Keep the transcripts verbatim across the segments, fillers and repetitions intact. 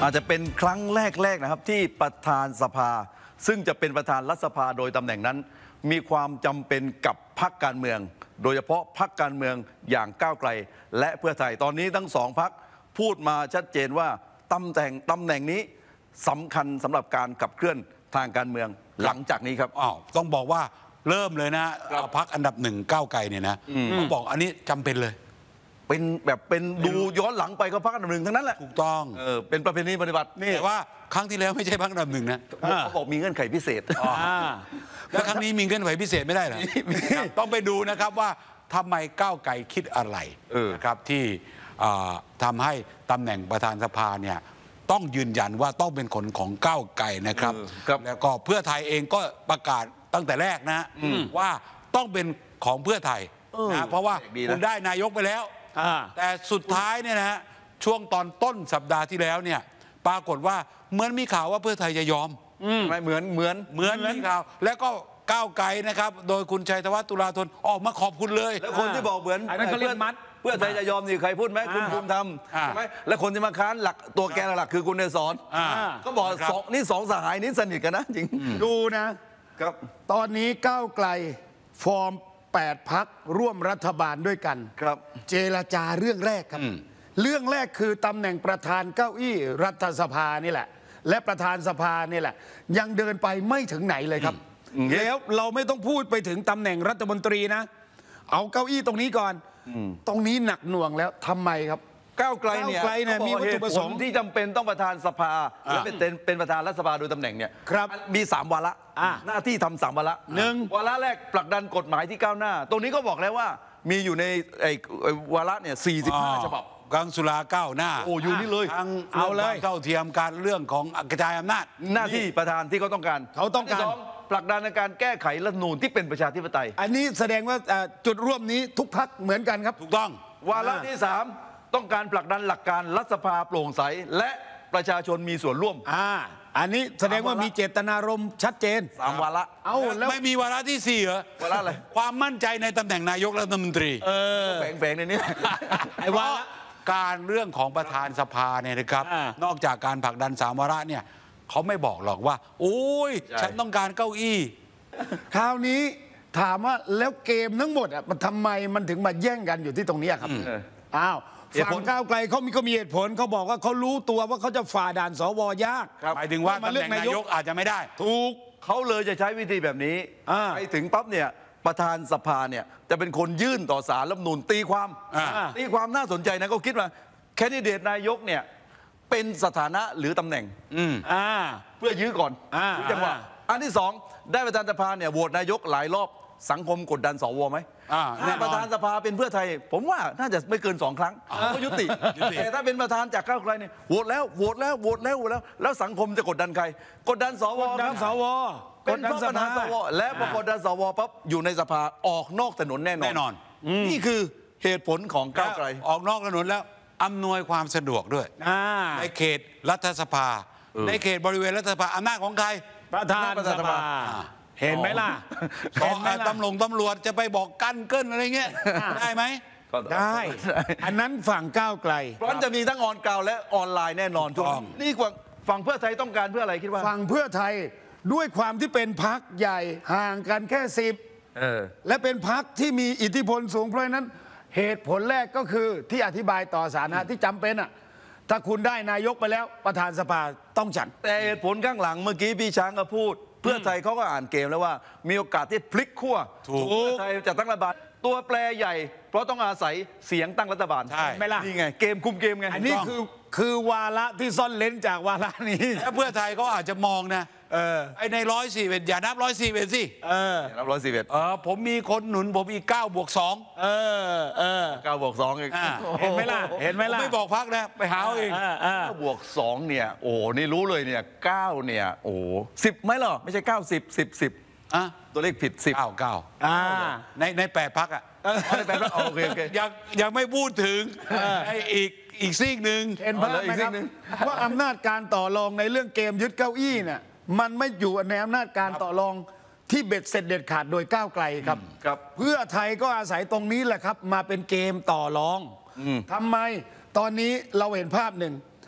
อาจจะเป็นครั้งแรกๆนะครับที่ประธานสภาซึ่งจะเป็นประธานรัฐสภาโดยตำแหน่งนั้นมีความจำเป็นกับพรรคการเมืองโดยเฉพาะพรรคการเมืองอย่างก้าวไกลและเพื่อไทยตอนนี้ทั้งสองพรรคพูดมาชัดเจนว่าตำแหน่งตำแหน่งนี้สำคัญสำหรับการขับเคลื่อนทางการเมืองหลังจากนี้ครับอ้าวต้องบอกว่าเริ่มเลยนะพรรคอันดับหนึ่งก้าวไกลเนี่ยนะต้องบอกอันนี้จำเป็นเลยเป็นแบบเป็นดูย้อนหลังไปก็พรรคอันดับหนึ่งทั้งนั้นแหละถูกต้องเออเป็นประเพณีปฏิบัตินี่แต่ว่าครั้งที่แล้วไม่ใช่พรรคอันดับหนึ่งนะเขาบอกมีเงื่อนไขพิเศษแล้วครั้งนี้มีเงื่อนไขพิเศษไม่ได้เหรอต้องไปดูนะครับว่าทำไมก้าวไกลคิดอะไรนะครับที่ทำให้ตำแหน่งประธานสภาเนี่ยต้องยืนยันว่าต้องเป็นคนของก้าวไกลนะครับแล้วก็เพื่อไทยเองก็ประกาศตั้งแต่แรกนะว่าต้องเป็นของเพื่อไทยนะเพราะว่าคุณได้นายกไปแล้วแต่สุดท้ายเนี่ยนะฮะช่วงตอนต้นสัปดาห์ที่แล้วเนี่ยปรากฏว่าเหมือนมีข่าวว่าเพื่อไทยจะยอมไม่เหมือนเหมือนเหมือนมีข่าวแล้วก็ก้าวไกลนะครับโดยคุณชัยธวัฒน์ตุลาธนออกมาขอบคุณเลยแล้วคนที่บอกเหมือนอันนั้นเขาเรียกมัดเพื่อไทยจะยอมนี่ใครพูดไหมคุณภูมิธรรมใช่ไหมและคนที่มาค้านหลักตัวแกนหลักคือคุณเนศรก็บอกสองนี่สองสหายนี่สนิทกันนะจริงดูนะครับตอนนี้ก้าวไกลฟอร์มแปดพรรคร่วมรัฐบาลด้วยกันครับเจรจาเรื่องแรกครับเรื่องแรกคือตำแหน่งประธานเก้าอี้รัฐสภานี่แหละและประธานสภานี่แหละยังเดินไปไม่ถึงไหนเลยครับแล้วเราไม่ต้องพูดไปถึงตำแหน่งรัฐมนตรีนะเอาเก้าอี้ตรงนี้ก่อนตรงนี้หนักหน่วงแล้วทำไมครับก้าวไกลเนี่ยมีวัตถุประสงค์ที่จำเป็นต้องประธานสภาและเป็นเป็นประธานรัฐสภาโดยตำแหน่งเนี่ยมีสามวาระหน้าที่ทำสามวาระหนึ่งวาระแรกผลักดันกฎหมายที่ก้าวหน้าตรงนี้ก็บอกแล้วว่ามีอยู่ในไอ้วาระเนี่ยสี่สิบห้าฉบับกังสุราก้าวหน้าโอ้อยู่นี่เลยทั้งเอาเลยเท่าเทียมการเรื่องของกระจายอำนาจหน้าที่ประธานที่เขาต้องการเขาต้องการผลักดันในการแก้ไขรัฐธรรมนูญที่เป็นประชาธิปไตยอันนี้แสดงว่าจุดร่วมนี้ทุกพรรคเหมือนกันครับถูกต้องวาระที่สามต้องการผลักดันหลักการรัฐสภาโปร่งใสและประชาชนมีส่วนร่วมอ่าอันนี้แสดงว่ามีเจตนารมณ์ชัดเจนสามวาระเอาแล้วไม่มีวาระที่สี่เหรอวาระอะไรความมั่นใจในตำแหน่งนายกรัฐมนตรีเออแฝงๆในนี้ไอ้ว่าการเรื่องของประธานสภาเนี่ยนะครับนอกจากการผลักดันสามวาระเนี่ยเขาไม่บอกหรอกว่าโอ้ยฉันต้องการเก้าอี้คราวนี้ถามว่าแล้วเกมทั้งหมดอ่ะมันทำไมมันถึงมาแย่งกันอยู่ที่ตรงนี้ครับอ้าวฝั่งก้าวไกลเขามีก็มีเหตุผลเขาบอกว่าเขารู้ตัวว่าเขาจะฝ่าด่านสวยากหมายถึงว่าตำแหน่งนายกอาจจะไม่ได้ถูกเขาเลยจะใช้วิธีแบบนี้ไปถึงปั๊บเนี่ยประธานสภาเนี่ยจะเป็นคนยื่นต่อศาลรัฐธรรมนูญตีความตีความน่าสนใจนะก็คิดว่าแคนดิเดตนายกเนี่ยเป็นสถานะหรือตำแหน่งเพื่อยื้อก่อนจังหวะอันที่สองได้ประธานสภาเนี่ยโหวตนายกหลายรอบสังคมกดดันสวไหมถ้าประธานสภาเป็นเพื่อไทยผมว่าน่าจะไม่เกินสองครั้งก็ยุติแต่ถ้าเป็นประธานจากก้าวไกลเนี่ยโหวตแล้วโหวตแล้วโหวตแล้วโหวตแล้วแล้วสังคมจะกดดันใครกดดันสวกดดันสวเป็นเพราะประธานสวและพอกดดันสวปั๊บอยู่ในสภาออกนอกถนนแน่นอนแน่นอนนี่คือเหตุผลของก้าวไกลออกนอกถนนแล้วอำนวยความสะดวกด้วยในเขตรัฐสภาในเขตบริเวณรัฐสภาอำนาจของใครประธานสภาเห็นไหมล่ะเห็นไหมตำรวจตำรวจจะไปบอกกั้นเกินอะไรเงี้ยได้ไหมได้อันนั้นฝั่งก้าวไกลเพราะจะมีทั้งออนกราวและออนไลน์แน่นอนทุกนี่ฝั่งเพื่อไทยต้องการเพื่ออะไรคิดว่าฝั่งเพื่อไทยด้วยความที่เป็นพรรคใหญ่ห่างกันแค่สิบและเป็นพรรคที่มีอิทธิพลสูงเพราะนั้นเหตุผลแรกก็คือที่อธิบายต่อสาธารณะที่จำเป็นอ่ะถ้าคุณได้นายกไปแล้วประธานสภาต้องฉันแต่เหตุผลข้างหลังเมื่อกี้พี่ช้างก็พูดเพื่อไทยเขาก็อ่านเกมแล้วว่ามีโอกาสที่พลิกขั้วเพื่อไทยจะตั้งรัฐบาลตัวแปรใหญ่เพราะต้องอาศัยเสียงตั้งรัฐบาลใช่ไหมล่ะนี่ไงเกมคุมเกมไงอันนี้คือคือวาระที่ซ่อนเลนจากวาระนี้ถ้าเพื่อไทยเขาอาจจะมองนะเออไอในร้อยสี่เอ็ดอย่านับร้อยสี่เอ็ดสิเออนับร้อยสี่เอ็ดเออผมมีคนหนุนผมอีกเก้าบวกสองเออเออเก้าบวกสองเองเห็นไหมล่ะเห็นไหมล่ะไม่บอกพักนะไปหาเองเก้าบวกสองเนี่ยโอ้นี่รู้เลยเนี่ยเก้าเนี่ยโอ้สิบไหมหรอไม่ใช่เก้าสิบสิบสิบอ่ะตัวเลขผิดสิบเก้าเก้าอ่าในในแปดพักอ่ะในแปดพักโอเคโอเคยังยังไม่พูดถึงไออีกอีกซีกหนึ่งเห็นภาพไหมครับว่าอำนาจการต่อรองในเรื่องเกมยึดเก้าอี้เนี่ยมันไม่อยู่ในอำนาจการต่อรองที่เบ็ดเสร็จเด็ดขาดโดยก้าวไกลครับเพื่อไทยก็อาศัยตรงนี้แหละครับมาเป็นเกมต่อรองทำไมตอนนี้เราเห็นภาพหนึ่ง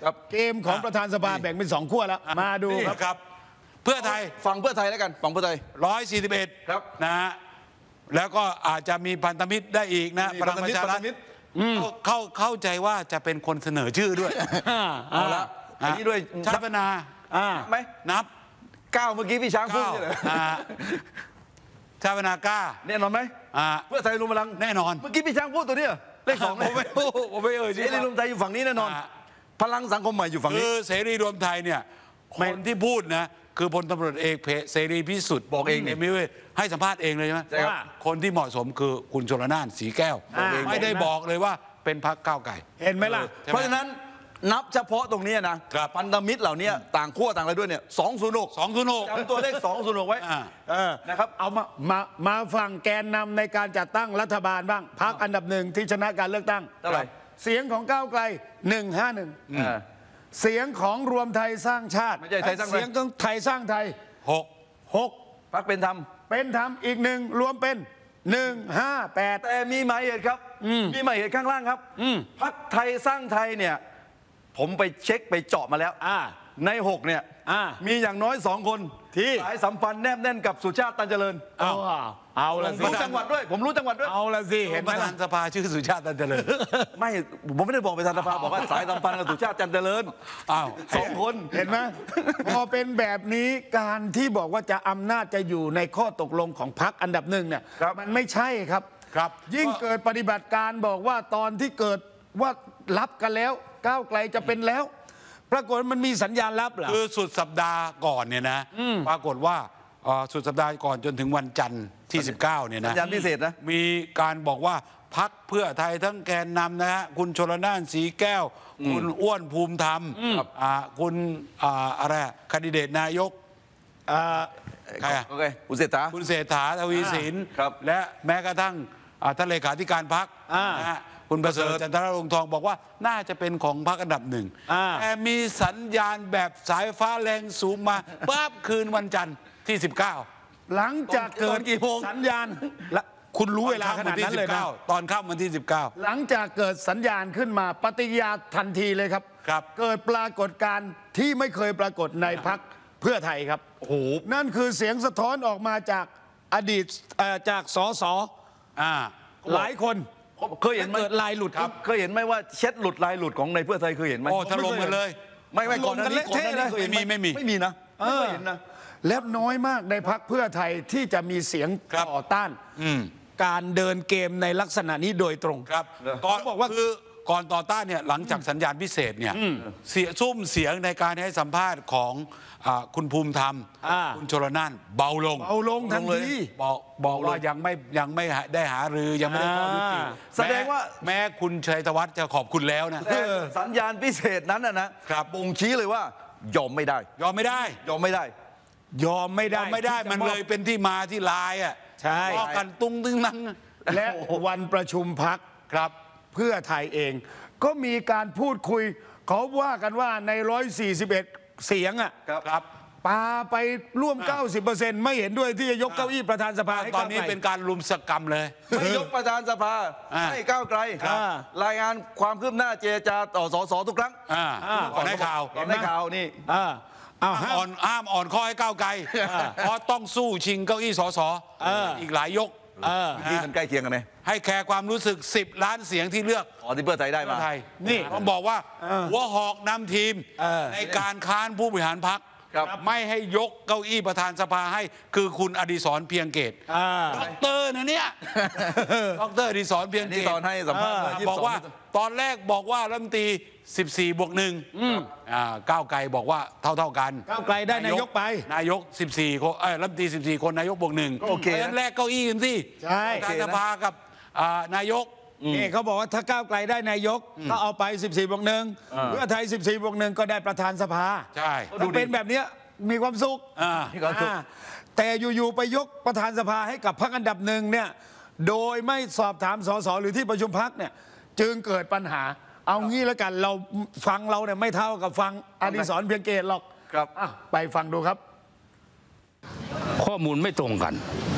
ครับเกมของประธานสภาแบ่งเป็นสองขั้วแล้วมาดูนี่ครับครับ เพื่อไทยฟังเพื่อไทยแล้วกันฟังเพื่อไทยร้อยสี่สิบเอ็ดครับนะฮะแล้วก็อาจจะมีพันธมิตรได้อีกนะมีพลังประชารัฐพันธมิตรเข้าเข้าใจว่าจะเป็นคนเสนอชื่อด้วยเอาละอันนี้ด้วยชาติพัฒนาอ่าไหมนับเก้าเมื่อกี้พี่ช้างพูดเก้าใช่ไหมอ่าชาติพัฒนากล้าแน่นอนไหมอ่าเพื่อไทยรวมพลังแน่นอนเมื่อกี้พี่ช้างพูดตัวเนี้ยเลขสองผมไม่ผมไม่เอ่ยเสชื่อรีรวมไทยอยู่ฝั่งนี้แน่นอนอ่าพลังสังคมใหม่อยู่ฝั่งคืนี้อเสรีรวมไทยเนี่ยคนที่พูดนะคือพลตำรวจเอกเสรีพิสุทธิ์บอกเองนี่มิเวให้สัมภาษณ์เองเลยใช่ไหมใช่ครับว่าคนที่เหมาะสมคือคุณชลน่านสีแก้วบอกเองไม่ได้บอกเลยว่าเป็นพรรคก้าวไกลเห็นไหมล่ะใช่ไหมเพราะฉะนั้นนับเฉพาะตรงเนี้ยนะครับ พันธมิตรเหล่านี้ต่างขั้วต่างอะไรด้วยเนี่ยสองศูนย์หกสองศูนย์หกจำตัวเลขสองศูนย์หกไว้อ่าเออนะครับเอามามามาฟังแกนนำในการจัดตั้งรัฐบาลบ้างพรรคอันดับหนึ่งที่ชนะการเลือกตั้งเท่าไหร่เสียงของก้าวไกลหนึ่งห้าหนึ่งอ่าเสียงของรวมไทยสร้างชาติไม่ใช่ไทยสร้างไทยเสียงของไทยสร้างไทยหกหกพักเป็นธรรมเป็นธรรมอีกหนึ่งรวมเป็นหนึ่งห้าแปดแต่มีหมายเหตุครับ มีหมายเหตุข้างล่างครับพักไทยสร้างไทยเนี่ย ผมไปเช็คไปเจาะมาแล้วอ่าในหกเนี่ยอ่ามีอย่างน้อยสองคนที่สายสัมพันธ์แนบแน่นกับสุชาติตันเจริญเอาเอาละผมสิรู้จังหวัดด้วย ผมรู้จังหวัดด้วยเอาละสิเห็นไหปมระธาล่ะนสภาชื่อสุชาติตันเจริญไม่ผมไม่ได้บอกไปทางสภาบอกว่าสายสัมพันธ์กับสุชาติจันเจริญอ้าวสองคนเห็นไหมพอเป็นแบบนี้การที่บอกว่าจะอำนาจจะอยู่ในข้อตกลงของพรรคอันดับหนึ่งเนี่ยมันไม่ใช่ครับครับยิ่งเกิดปฏิบัติการบอกว่าตอนที่เกิดว่ารับกันแล้วก้าวไกลจะเป็นแล้ว ปรากฏมันมีสัญญาณลับเหรอคือสุดสัปดาห์ก่อนเนี่ยนะปรากฏว่าเอ่อสุดสัปดาห์ก่อนจนถึงวันจันทร์ที่ สิบเก้าเนี่ยสันะญญาณพิเศษนะมีการบอกว่าพักเพื่อไทยทั้งแกนนำนะฮะคุณชลน่านสีแก้ว คุณอ้วนภูมิธรรมอ่าคุณอ่าอะไรคนดิเดตนายกอ่าใครอะโอเคคุณเศรษฐาคุณเศรษฐาทวีสินครับและแม้กระทั่งอ่าท่านเลขาธิการพักอ่านะฮะคุณประเสริฐจันทรรงค์ทองบอกว่าน่าจะเป็นของพักอันดับหนึ่งอ่าแต่มีสัญญาณแบบสายฟ้าแรงสูงมาปั๊บคืนวันจันทร์ที่ สิบเก้าหลังจากเกิตดอนกี่โมงสัญญาณและคุณรู้เวลาขนาดนั้นเลยนะตอนค่ำวันที่ สิบเก้าหลังจากเกิดสัญญาณขึ้นมาปฏิกิริยาทันทีเลยครับครับเกิดปรากฏการณ์ที่ไม่เคยปรากฏในพักเพื่อไทยครับโอ้โหนั่นคือเสียงสะท้อนออกมาจากอดีตเอ่อจากสสอ่าหลายคนเคยเห็นไหมเกิดลายหลุดครับเคยเห็นไหมว่าเช็ดหลุดลายหลุดของในเพื่อไทยเคยเห็นไหมโอ้ถล่มกันเลยไม่ไม่ก่อนหน้านี้ถล่มกันเละเทะเลยก่อนหน้านี้คยห็นหไม่มีไม่มีนะไม่เคยเห็นนะและน้อยมากในพักเพื่อไทยที่จะมีเสียงครับต่อต้านอืมการเดินเกมในลักษณะนี้โดยตรงครับเหรอก่อนเขาบอกว่าคือก่อนต่อต้านเนี่ยหลังจากสัญญาณพิเศษเนี่ยเสียซุ่มเสียงในการให้สัมภาษณ์ของอ่าคุณภูมิธรรมอ่าคุณชลน่านเบาลงเอาลงทันทีบอกบอกว่ายังไม่ยังไม่ได้หารือยังไม่ได้ข้อยุติอ่าแสดงว่าแม้คุณชัยธวัฒน์จะขอบคุณแล้วนะแต่สัญญาณพิเศษนั้นนะนะครับ บ่งชี้เลยว่ายอมไม่ได้ยอมไม่ได้ยอมไม่ได้ยอมไม่ยได้อมไม่ได้ที่จะมันอบเลยเป็นที่มาที่ลายอ่ะใช่ทะเลาะกันตุ้งตึงนังและวันประชุมพักครับเพื่อไทยเอง ก็มีการพูดคุย เขาว่ากันว่าใน หนึ่งร้อยสี่สิบเอ็ด เสียงอ่ะครับครับปาไปร่วม เก้าสิบเปอร์เซ็นต์ ไม่เห็นด้วยที่จะยกเก้าอี้ประธานสภาให้ตอก้าน วนี้ไกลเป็นการลุมสกรรมเลยไม่ยกประธานสภาอ่าให้ก้าวไกลครับรายงานความคืบหน้าเจรจาต่อสสทุกครั้งอ่าก่อนให้ข่าวก่อนให้ข่าวนี่อ่าเอาห้าอ่อนห้ามอ่อนข้อให้ก้าวไกลเพราะต้องสู้ชิงเก้าอี้สสเอออีกหลายยกเออที่มันใกล้เคียงกันไหมให้แคร์ความรู้สึก สิบ ล้านเสียงที่เลือกอ๋อที่เพื่อไทยได้เพื่มาอไทยนี่ต้องบอกว่าหัวหอกนำทีมเออในการค้านผู้บริหารพรรคครับไม่ให้ยกเก้าอี้ประธานสภาให้คือคุณอดิศรเพียงเกตอ่าด็อกเตอร์นะเนี่ยด็อกเตอร์อดิศรเพียงเกนี่ตตอนให้สัมภาษณ์อ่าเมื่ยี่สิบอกสงว่าตอนแรกบอกว่ารัฐมนตรีสิบสี่บวกหนึ่งอ่าก้าวไกลบอกว่าเท่าเท่าๆกันก้าวไกลได้นายกไปนายกสิบสี่คนเอ้ยรัฐมนตรีสิบสี่คนนายกบวกหนึ่งก็โอเคพราะฉะนั้นแลกเก้าอี้กันสิใช่ประธานสภากับอ่านายกนี่เขาบอกว่าถ้าก้าวไกลได้นายกก็เอาไป สิบสี่บวกหนึ่งเพื่อไทย สิบสี่บวกหนึ่งก็ได้ประธานสภาใช่ถ้าเป็นแบบเนี้ยมีความสุขอ่ามีความสุขอ่าแต่อยู่ๆไปยกประธานสภาให้กับพรรคอันดับหนึ่งเนี่ยโดยไม่สอบถามสสหรือที่ประชุมพรรคเนี่ยจึงเกิดปัญหา เอางี้แล้วกันเราฟังเราเนี่ยไม่เท่ากับฟังอดิศรเพียงเกตหรอกครับอ่ะไปฟังดูครับข้อมูลไม่ตรงกัน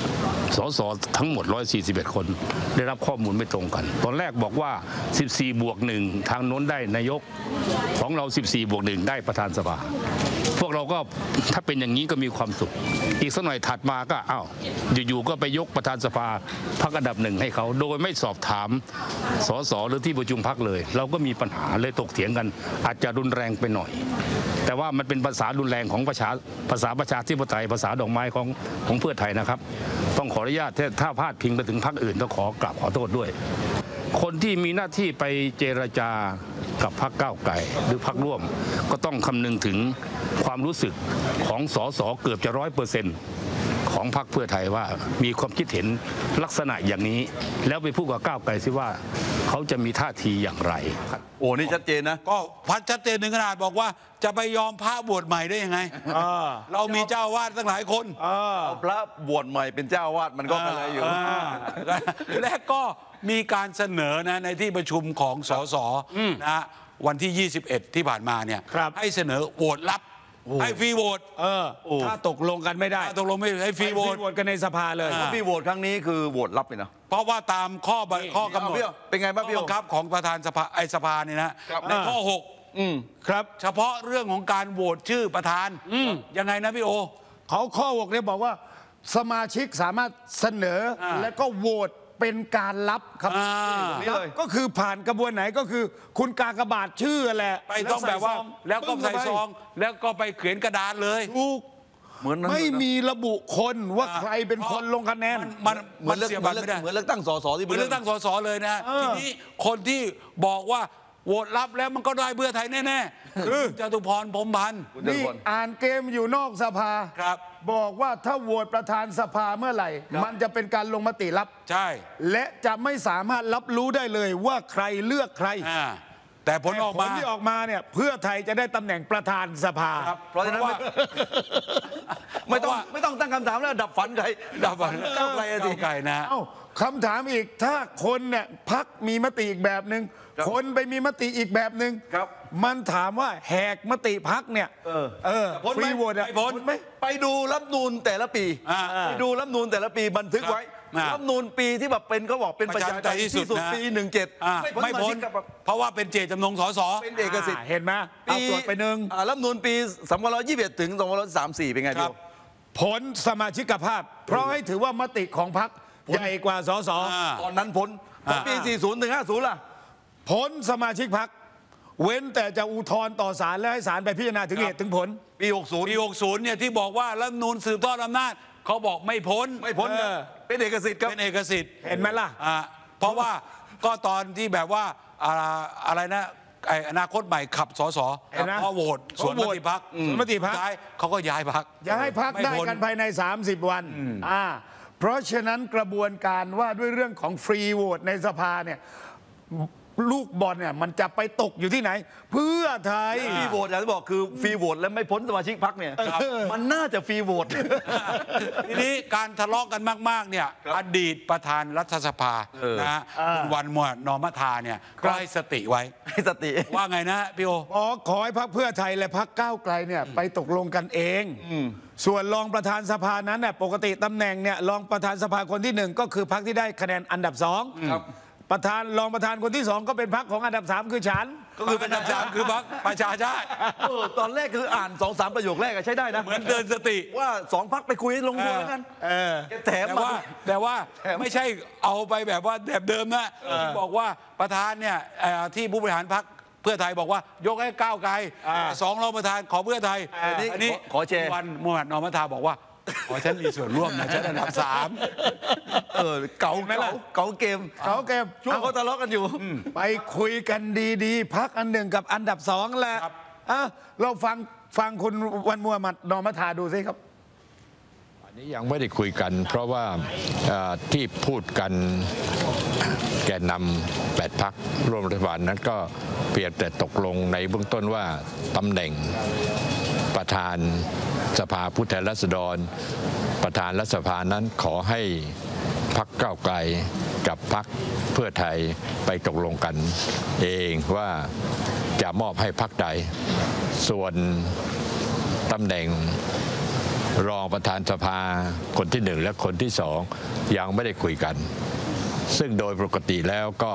สสทั้งหมดหนึ่งร้อยสี่สิบเอ็ดคนได้รับข้อมูลไม่ตรงกันตอนแรกบอกว่าสิบสี่บวกหนึ่งทางโน้นได้นายกของเราสิบสี่บวกหนึ่งได้ประธานสภาพวกเราก็ถ้าเป็นอย่างนี้ก็มีความสุขอีกสักหน่อยถัดมาก็อ้าวอยู่ๆก็ไปยกประธานสภาพรรคอันดับหนึ่งให้เขาโดยไม่สอบถามสสหรือที่ประชุมพรรคเลย เราก็มีปัญหาเลยตกเถียงกันอาจจะรุนแรงไปหน่อยแต่ว่ามันเป็นภาษารุนแรงของประชาภาษาประชาธิปไตยภาษาดอกไม้ของของเพื่อไทยนะครับต้องขออนุญาตถ้าพาดพิงไปถึงพรรคอื่นต้องขอกราบขอโทษด้วยคนที่มีหน้าที่ไปเจรจากับพรรคก้าวไกลหรือพรรคร่วมก็ต้องคำนึงถึงความรู้สึกของสสเกือบจะร้อยเปอร์เซ็นต์ของพรรคเพื่อไทยว่ามีความคิดเห็นลักษณะอย่างนี้แล้วไปพูดกับก้าวไกลซิว่าเขาจะมีท่าทีอย่างไรโอ้นี่ชัดเจนนะก็พัดชัดเจนถึงขนาดบอกว่าจะไปยอมพระบวชใหม่ได้ยังไงเรามีเจ้าวาดตั้งหลายคนเอาพระบวชใหม่เป็นเจ้าวาดมันก็อะไรอยู่และก็มีการเสนอนะในที่ประชุมของสสนะวันที่ยี่สิบเอ็ดที่ผ่านมาเนี่ยให้เสนอโหวตลับให้ฟรีโหวตถ้าตกลงกันไม่ได้ตกลงไม่ให้ฟรีโหวตกันในสภาเลยฟรีโหวตครั้งนี้คือโหวตลับเลยนะเพราะว่าตามข้อข้อกำหนดเป็นไงบ้างพี่บังคับของประธานสภาไอสภาเนี่ยนะในข้อหกครับเฉพาะเรื่องของการโหวตชื่อประธานยังไงนะพี่โอเขาข้อหกเนี่ยบอกว่าสมาชิกสามารถเสนอและก็โหวตเป็นการลับครับก็คือผ่านกระบวนไหนก็คือคุณกากบาทชื่อแหละไปต้องแบบว่าแล้วก็ใส่ซองแล้วก็ไปเขียนกระดานเลยถูกเหมือนไม่มีระบุคนว่าใครเป็นคนลงคะแนนมันมันเสียบัตรไม่ได้เหมือนเลือกตั้งสสที่เหมือนเลือกตั้งสสเลยนะทีนี้คนที่บอกว่าโหวตรับแล้วมันก็ได้เพื่อไทยแน่ๆคือจตุพรพรหมพันธ์นี่อ่านเกมอยู่นอกสภาครับบอกว่าถ้าโหวตประธานสภาเมื่อไหร่มันจะเป็นการลงมติลับใช่และจะไม่สามารถรับรู้ได้เลยว่าใครเลือกใครแต่ผลออกมาผลที่ออกมาเนี่ยเพื่อไทยจะได้ตำแหน่งประธานสภาเพราะฉะนั้นไม่ต้องไม่ต้องตั้งคำถามแล้วดับฝันใครดับฝันก้าวไกลสิไกลนะเอ้าคำถามอีกถ้าคนเนี่ยพักมีมติอีกแบบหนึ่งคนไปมีมติอีกแบบหนึ่งมันถามว่าแหกมติพักเนี่ยเออเออฟรีโหวตไปพ้นไหมไปดูรัฐนูนแต่ละปีไปดูรัฐนูนแต่ละปีบันทึกไว้รัฐนูนปีที่แบบเป็นเขาบอกเป็นประชาธิปไตยที่สุดปีหนึ่งเจ็ดไม่พ้นเพราะว่าเป็นเจตจำนงสสเป็นเอกสิทธิ์เห็นไหมปีไปหนึ่งรัฐนูนปีสองพันยี่สิบเอ็ดถึงสองพันสามสี่เป็นไงพี่ผลสมาชิกภาพเพราะให้ถือว่ามติของพรรคใหญ่กว่าสสตอนนั้นพ้นปีสี่สิบถึงห้าสิบล่ะผลสมาชิกพรรคเว้นแต่จะอุทธรณ์ต่อศาลและให้ศาลไปพิจารณาถึงเหตุถึงผลปีหกสิบปีหกสิบเนี่ยที่บอกว่ารัฐธรรมนูญสืบทอดอำนาจเขาบอกไม่พ้นไม่พ้นเป็นเอกสิทธิ์ครับเป็นเอกสิทธิ์เห็นไหมล่ะเพราะว่าก็ตอนที่แบบว่าอะไรนะไออนาคตใหม่ขับสสพอโหวตส่วนมติพรรคส่วนมติพรรคเขาก็ย้ายพรรคย้ายพรรคได้กันภายในสามสิบวันอ่าเพราะฉะนั้นกระบวนการว่าด้วยเรื่องของฟรีโหวตในสภาเนี่ยลูกบอลเนี่ยมันจะไปตกอยู่ที่ไหนเพื่อไทยฟรีโหวตอย่างที่บอกคือฟรีโหวตแล้วไม่พ้นสมาชิกพรรคเนี่ยมันน่าจะฟรีโหวตทีนี้การทะเลาะกันมากๆเนี่ยอดีตประธานรัฐสภานะฮะคุณวันมวนอมธาเนี่ยก็ให้สติไว้ให้สติว่าไงนะพี่โออ๋อขอให้พรรคเพื่อไทยและพรรคก้าวไกลเนี่ยไปตกลงกันเองส่วนรองประธานสภานั้นเนี่ยปกติตำแหน่งเนี่ยรองประธานสภาคนที่หนึ่งก็คือพรรคที่ได้คะแนนอันดับสองประธานรองประธานคนที่สองก็เป็นพรรคของอันดับสามคือฉันก็คืออันดับสามคือพรรคประชาชาติตอนแรกคืออ่านสองสามประโยคแรกใช้ได้นะเหมือนเดินสติว่าสองพรรคไปคุยลงตัวกันแถมว่าแต่ว่าไม่ใช่เอาไปแบบว่าแบบเดิมนะบอกว่าประธานเนี่ยที่ผู้บริหารพรรคเพื่อไทยบอกว่ายกให้ก้าวไกลสองรองประธานขอเพื่อไทยอันนี้ขอเชวันมวดนอมธาบอกว่าขอฉันมีส่วนร่วมนะฉันอันดับสามเออเก่าไหมล่ะเก่าเกมเก่าเกมช่วงเขาทะเลาะกันอยู่ไปคุยกันดีๆพักอันหนึ่งกับอันดับสองแหละอ่ะเราฟังฟังคุณวันมัวมัดนอมธาดูสิครับอันนี้ยังไม่ได้คุยกันเพราะว่าที่พูดกันแกนนำแปดพรรคร่วมรัฐบาลนั้นก็เพียงแต่ตกลงในเบื้องต้นว่าตำแหน่งประธานสภาผู้แทนราษฎรประธานรัฐสภานั้นขอให้พรรคก้าวไกลกับพรรคเพื่อไทยไปตกลงกันเองว่าจะมอบให้พรรคใดส่วนตำแหน่งรองประธานสภาคนที่หนึ่งและคนที่สองยังไม่ได้คุยกัน ซึ่งโดยปกติแล้วก็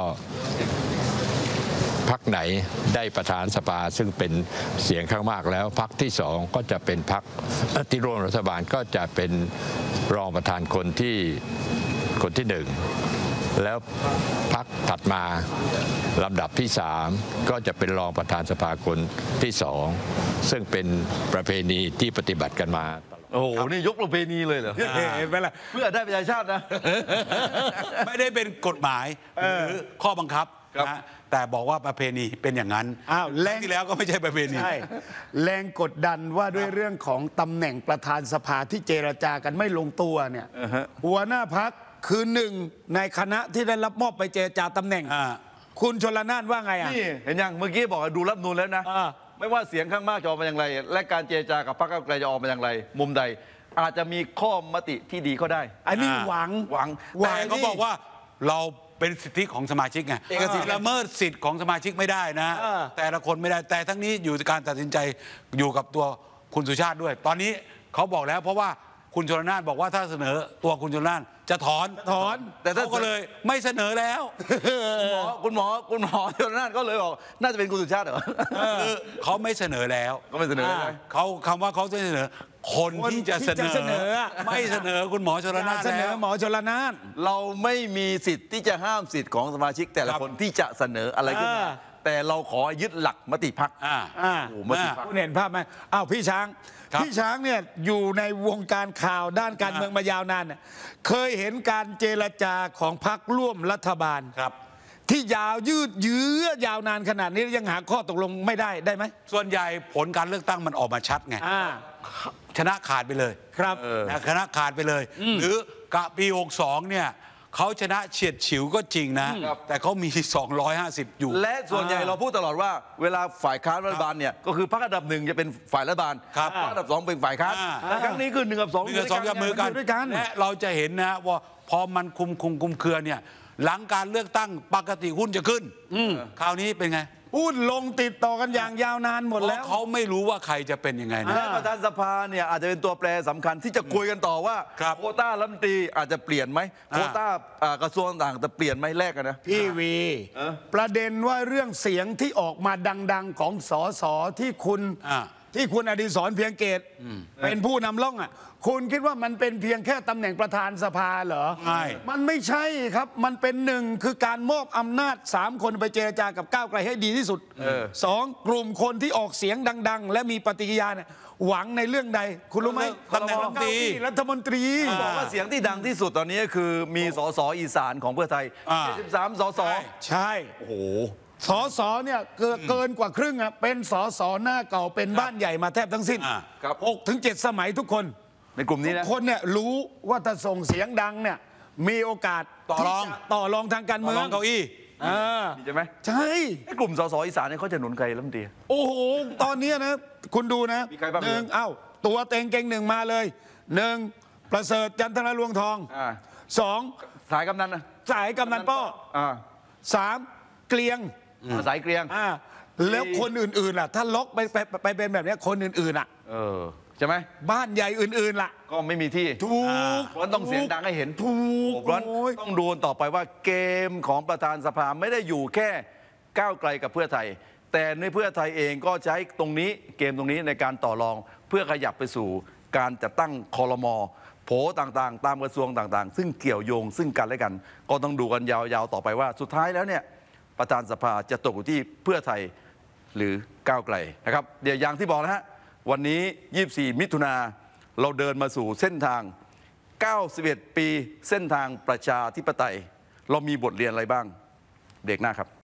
พรรคไหนได้ประธานสภาซึ่งเป็นเสียงข้างมากแล้วพรรคที่สองก็จะเป็นพรรคที่ร่วมรัฐบาลก็จะเป็นรองประธานคนที่คนที่หนึ่งแล้วพรรคถัดมาลำดับที่สามก็จะเป็นรองประธานสภาคนที่สองซึ่งเป็นประเพณีที่ปฏิบัติกันมาโอ้โห นี่ยกประเพณีเลยเหรอเห็นไหมล่ะเพื่อได้ประชาชาตินะไม่ได้เป็นกฎหมายหรือข้อบังคับครับนะแต่บอกว่าประเพณีเป็นอย่างนั้นอ้าวแรงที่แล้วก็ไม่ใช่ประเพณีใช่แรงกดดันว่าด้วยเรื่องของตำแหน่งประธานสภาที่เจรจากันไม่ลงตัวเนี่ยอ่าฮะหัวหน้าพักคือหนึ่งในคณะที่ได้รับมอบไปเจรจาตำแหน่งอ่าคุณชลนานว่าไงอ่ะนี่เห็นยังเมื่อกี้บอกว่าดูรัฐธรรมนูลแล้วนะอ่าไม่ว่าเสียงข้างมากจะออกมาอย่างไร และการเจรจากับพรรคก้าวไกลจะออกมาอย่างไร มุมใด อาจจะมีข้อมติที่ดีก็ได้อันนี้อ่าหวังหวังหวัแต่งเขาบอกว่าเราเป็นสิทธิของสมาชิกไงเอกสิทธิ์ละเมิดสิทธิ์ของสมาชิกไม่ได้นะเออแต่ละคนไม่ได้แต่ทั้งนี้อยู่ที่การตัดสินใจอยู่กับตัวคุณสุชาติด้วย ตอนนี้เขาบอกแล้วเพราะว่าคุณชลนานบอกว่าถ้าเสนอตัวคุณชลนานจะถอนถอนแต่ถ้าเขาก็เลยไม่เสนอแล้วคุณหมอคุณหมอคุณหมอชนน่านก็เลยบอกน่าจะเป็นคุณสุชาติเหรอคือเขาไม่เสนอแล้วก็ไม่เสนอเลยเขาคำว่าเขาจะเสนอ คนคนที่จะเสนที่จะเสนออ ไม่เสนอคุณหมอชลนานเสนแล้อวหมอชลนานเราไม่มีสิทธิ์ที่จะห้ามสิทธิ์ของสมาชิกแต่ละครับคนที่จะเสนออะไรขึ้นมาอ่าแต่เราขอยึดหลักมติพักอ่าอ่าโอ้มติพักคุณเห็นภาพไหมอ้าวพี่ช้างครับพี่ช้างเนี่ยอยู่ในวงการข่าวด้านการเมืองมายาวนานเนี่ยเคยเห็นการเจรจาของพรรคร่วมรัฐบาลครับที่ยาวยืดเยื้อยาวนานขนาดนี้ยังหาข้อตกลงไม่ได้ได้ไหมส่วนใหญ่ผลการเลือกตั้งมันออกมาชัดไงอ่าชนะขาดไปเลยครับนะชนะขาดไปเลย หรือกะปีหกสองเนี่ยเขาชนะเฉียดฉิวก็จริงนะ แต่เขามี สองร้อยห้าสิบ อยู่และส่วนใหญ่เราพูดตลอดว่าเวลาฝ่ายค้านรัฐบาลเนี่ยก็คือพรรคอันดับหนึ่งจะเป็นฝ่ายรัฐบาลครับพรรคอันดับสองเป็นฝ่ายค้านอ่าแต่ครั้งนี้คือหนึ่งกับสองหนึ่งกับสองจับมือกันอยู่ด้วยกันและเราจะเห็นนะว่าพอมันคุมคุมคุมเครือเนี่ยหลังการเลือกตั้งปกติหุ้นจะขึ้นคราวนี้เป็นไงหุ้นลงติดต่อกันอย่างยาวนานหมดเพแล้วราะเขาไม่รู้ว่าใครจะเป็นยังไงนะและประธานสภาเนี่ยอาจจะเป็นตัวแปรสำคัญที่จะคุยกันต่อว่าครับโควต้ารัฐมนตรีอาจจะเปลี่ยนไหมอ่าโควต้าอ่ากระทรวงต่างๆจะเปลี่ยนไหมแลกกันนะพี่วีเออประเด็นว่าเรื่องเสียงที่ออกมาดัง ๆ ของสสที่คุณอ่าที่คุณอดิศรเพียงเกตเป็นผู้นำร่องอ่ะคุณคิดว่ามันเป็นเพียงแค่ตำแหน่งประธานสภาเหรอไม่มันไม่ใช่ครับ มันเป็นหนึ่งคือการมอบอำนาจสามคนไปเจรจากับก้าวไกลให้ดีที่สุดเออสองกลุ่มคนที่ออกเสียงดัง ๆ และมีปฏิกิริยาเนี่ยหวังในเรื่องใด คุณรู้ไหมตำแหน่งรัฐมนตรีเก้าอี้รัฐมนตรีบอกว่าเสียงที่ดังที่สุดตอนนี้คือมีสสอีสานของเพื่อไทยอ่าเจ็ดสิบสามสสใช่ใช่โอ้โหสอสอเนี่ยเกินเกินกว่าครึ่งอ่ะเป็นสอสอหน้าเก่าเป็นบ้านใหญ่มาแทบทั้งสิ้นอ่าครับหกถึงเจ็ดสมัยทุกคนในกลุ่มนี้นะคนเนี่ยรู้ว่าถ้าส่งเสียงดังเนี่ยมีโอกาสต่อรองที่จะต่อรองทางการมาเมืลออง งเก้าอี้เออใช่ไหมใช่ไอ้กลุ่มสสอีสานเนี่ยเขาจะหนุนใครรัฐมนตรีโอ้โห ตอนเนี้ยนะ คุณดูนะมีใครบ้างหนึ่งเอ้า ตัวเต็งเก่งหนึ่งมาเลยหนึ่งประเสริฐจันทรลวงทองอ่าสองสายกำนันนะสายกำนันป้ออ่าสามเกลียงสายเกรียงอ่าแล้วคนอื่นๆล่ะ ถ้าล็อกไปไปไปเป็นแบบเนี้ยคนอื่นๆอ่ะเออใช่ไหมบ้านใหญ่อื่นๆล่ะก็ไม่มีที่ถูกเพราะต้องเสียงดังให้เห็นถูกเพราะฉะนั้นโอ้ยต้องดูต่อไปว่าเกมของประธานสภาไม่ได้อยู่แค่ก้าวไกลกับเพื่อไทย แต่ในเพื่อไทยเองก็ใช้ตรงนี้เกมตรงนี้ในการต่อรองเพื่อขยับไปสู่การจัดตั้งคอรมอโผต่างๆ ตามกระทรวงต่างๆ ซึ่งเกี่ยวโยงซึ่งกันและกัน ก็ต้องดูกันยาวๆต่อไปว่าสุดท้ายแล้วเนี่ยประธานสภาจะตกอยู่ที่เพื่อไทยหรือก้าวไกลนะครับเดี๋ยวอย่างที่บอกนะฮะวันนี้ยี่สิบสี่มิถุนาเราเดินมาสู่เส้นทางเก้าสิบเอ็ดปีเส้นทางประชาธิปไตย เรามีบทเรียนอะไรบ้างเบรกหน้าครับ